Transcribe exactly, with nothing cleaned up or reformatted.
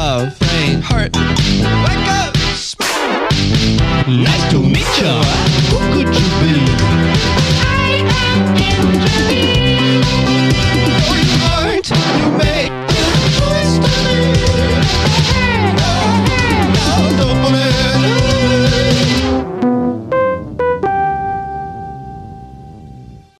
love, faint heart. Wake up! Nice to meet you.